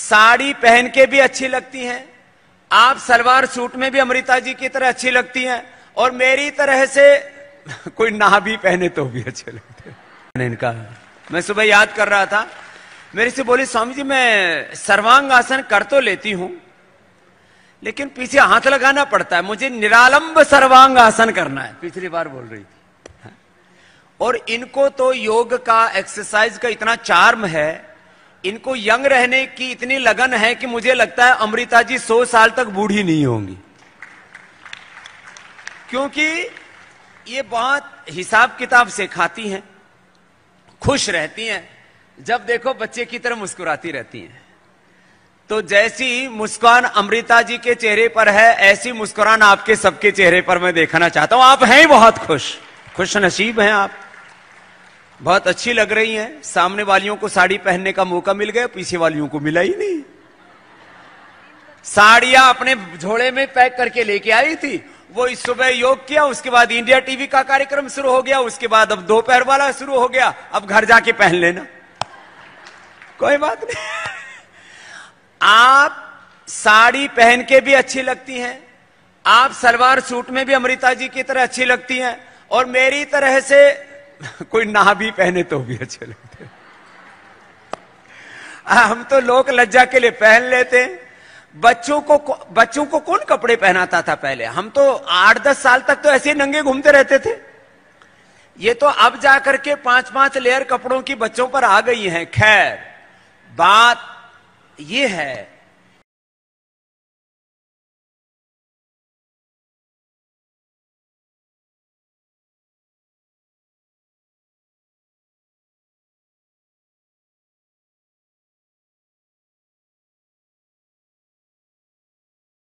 साड़ी पहन के भी अच्छी लगती हैं, आप सलवार सूट में भी अमृता जी की तरह अच्छी लगती हैं, और मेरी तरह से कोई ना भी पहने तो भी अच्छे लगते हैं। इनका मैं सुबह याद कर रहा था, मेरे से बोली स्वामी जी मैं सर्वांग आसन कर तो लेती हूं लेकिन पीछे हाथ लगाना पड़ता है, मुझे निरालंब सर्वांग आसन करना है, पिछली बार बोल रही थी। और इनको तो योग का एक्सरसाइज का इतना चार्म है, इनको यंग रहने की इतनी लगन है कि मुझे लगता है अमृता जी 100 साल तक बूढ़ी नहीं होंगी, क्योंकि ये बहुत हिसाब किताब से खाती हैं, खुश रहती हैं, जब देखो बच्चे की तरह मुस्कुराती रहती हैं। तो जैसी मुस्कान अमृता जी के चेहरे पर है, ऐसी मुस्कुरान आपके सबके चेहरे पर मैं देखना चाहता हूं। आप हैं बहुत खुश नसीब हैं आप, बहुत अच्छी लग रही हैं। सामने वालियों को साड़ी पहनने का मौका मिल गया, पीछे वालियों को मिला ही नहीं। साड़ियां अपने झोले में पैक करके लेके आई थी, वो इस सुबह योग किया, उसके बाद इंडिया टीवी का कार्यक्रम शुरू हो गया, उसके बाद अब दोपहर वाला शुरू हो गया, अब घर जाके पहन लेना, कोई बात नहीं। आप साड़ी पहन के भी अच्छी लगती हैं, आप सलवार सूट में भी अमृता जी की तरह अच्छी लगती हैं, और मेरी तरह से कोई ना भी पहने तो भी अच्छे लगते हैं। हम तो लोक लज्जा के लिए पहन लेते हैं। बच्चों को कौन कपड़े पहनाता था पहले? हम तो 8-10 साल तक तो ऐसे ही नंगे घूमते रहते थे। ये तो अब जाकर के 5-5 लेयर कपड़ों की बच्चों पर आ गई हैं। खैर बात ये है